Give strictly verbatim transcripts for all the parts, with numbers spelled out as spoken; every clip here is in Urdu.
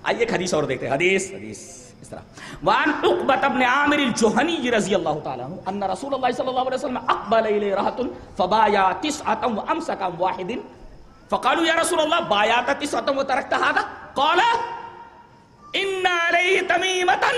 آئیے ایک حدیث اور دیکھتے ہیں. حدیث حدیث اس طرح وان عقبة بن عامر الجهني رضی اللہ تعالی عنہ ان رسول اللہ صلی اللہ علیہ وسلم اقبل الیہ رہۃ فبايع تسعة وامسك عن واحد فقالوا یا رسول اللہ بايعت تسعة وتركت هذا قال ان علیہ تمیمۃ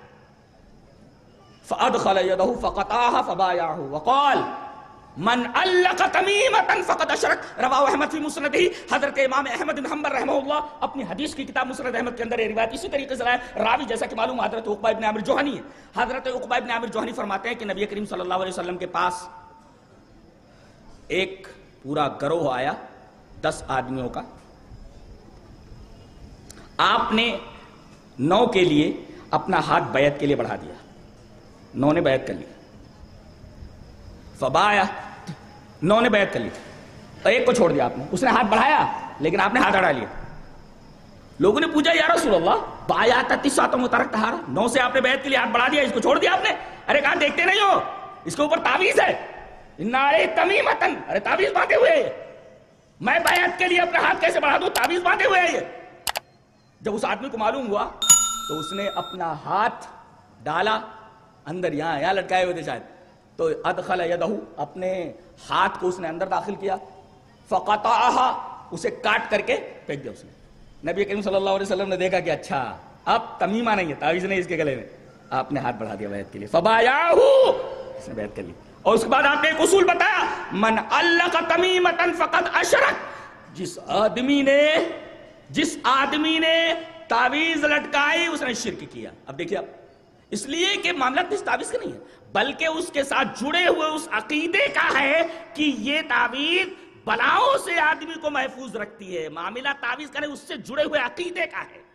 فادخل يده فقطعها فبايعه وقال من علق تمیمۃ فقد اشرک. رواہ احمد فی مسندہ. حضرت امام احمد بن حنبل رحمہ اللہ اپنی حدیث کی کتاب مسند احمد کے اندر یہ روایت اسی طریقے سے لائے. راوی جیسا کہ معلوم حضرت عقبہ ابن عامر جوہنی ہے. حضرت عقبہ ابن عامر جوہنی فرماتے ہیں کہ نبی کریم صلی اللہ علیہ وسلم کے پاس ایک پورا گروہ آیا دس آدمیوں کا. آپ نے نو کے لیے اپنا ہاتھ بیعت کے لیے بڑھا دیا. نو نے بیعت کر لی. فبایا نو نے بیعت کر لی اور ایک کو چھوڑ دیا آپ نے. اس نے ہاتھ بڑھایا لیکن آپ نے ہاتھ اڑا لیا. لوگوں نے پوچھا یا رسول اللہ بایعت تسعة وترکت هذا. نو سے آپ نے بیعت کے لیے ہاتھ بڑھا دیا, اس کو چھوڑ دیا آپ نے. ارے کہاں دیکھتے نہیں ہو اس کے اوپر تعویذ ہے. ان علیہ تمیمۃ. ارے تعویذ باندھے ہوئے ہے. میں بیعت کے لیے اپنا ہاتھ کیسے بڑھا دوں؟ تعویذ باندھے ہوئے ہے. جب اس آدمی کو معلوم ہوا تو اس نے اپنا ہاتھ ڈالا اندر, یہاں یہاں لٹکائے ہوئے تھے شاید, تو ادخل یدہ اپنے ہاتھ کو اس نے اندر داخل کیا. فقطعها اسے کاٹ کر کے پھینک دیا اس نے. نبی کریم صلی اللہ علیہ وسلم نے دیکھا کہ اچھا اب تمیمہ نہیں ہے, تعویذ نہیں اس کے گلے میں. آپ نے ہاتھ بڑھا دیا بیعت کے لیے. فبایعہ اس نے بیعت کر لی. اور اس کے بعد آپ نے ایک اصول بتایا من علق تمیمۃ فقد اشرک. جس آدمی نے جس آدمی نے تعویذ لٹکائی اس نے شرک کیا. اب دیکھیے آپ, اس لیے کہ معاملہ اس تعویذ کا نہیں ہے بلکہ اس کے ساتھ جڑے ہوئے اس عقیدے کا ہے کہ یہ تعویذ بلاؤں سے آدمی کو محفوظ رکھتی ہے. معاملہ تعویذ کا نہیں, اس سے جڑے ہوئے عقیدے کا ہے.